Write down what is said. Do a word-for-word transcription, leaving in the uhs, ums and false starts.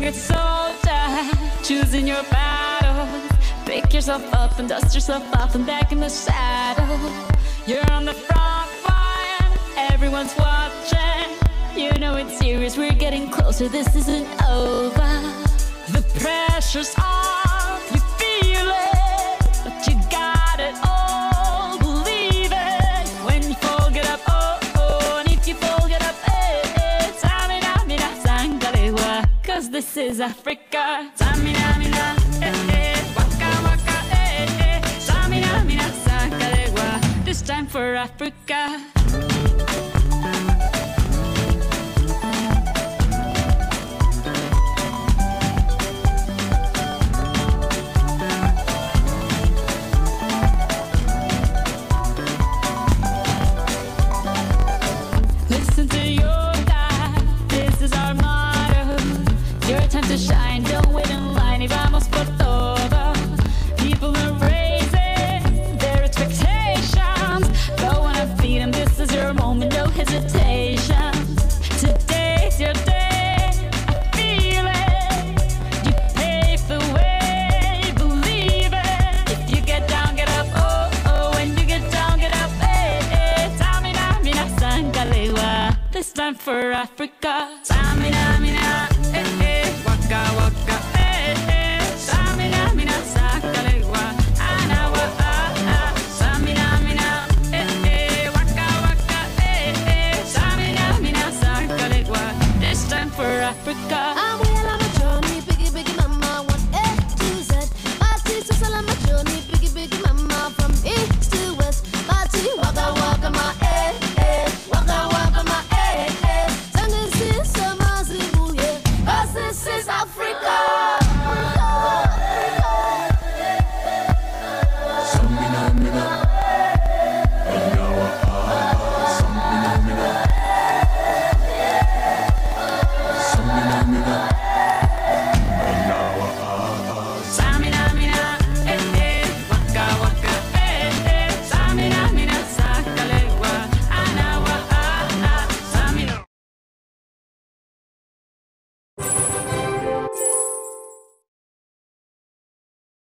Spirit soldier, choosing your battles. Pick yourself up and dust yourself off and back in the saddle. You're on the front line, everyone's watching. You know it's serious, we're getting closer, this isn't over. The pressure's on, you feel it, but you got it all, believe it. When you fall, get up, oh, oh, and if you fall, get up, eh, eh. Tamina, mina, sangalewa, cause this is Africa. Tamina, mina, eh, eh, waka, waka, eh, eh. Tamina, mina, sangalewa, this time for Africa. Listen to your God, this is our motto. Your time to shine, don't wait in line. Y vamos por todo. People are raising their expectations. Go on and feed them, this is your moment, no hesitation. Today's your day, I feel it. You pave the way, believe it. If you get down, get up, oh, oh. When you get down, get up, eh, eh. Tamina, mina, sangalewa, this time for Africa.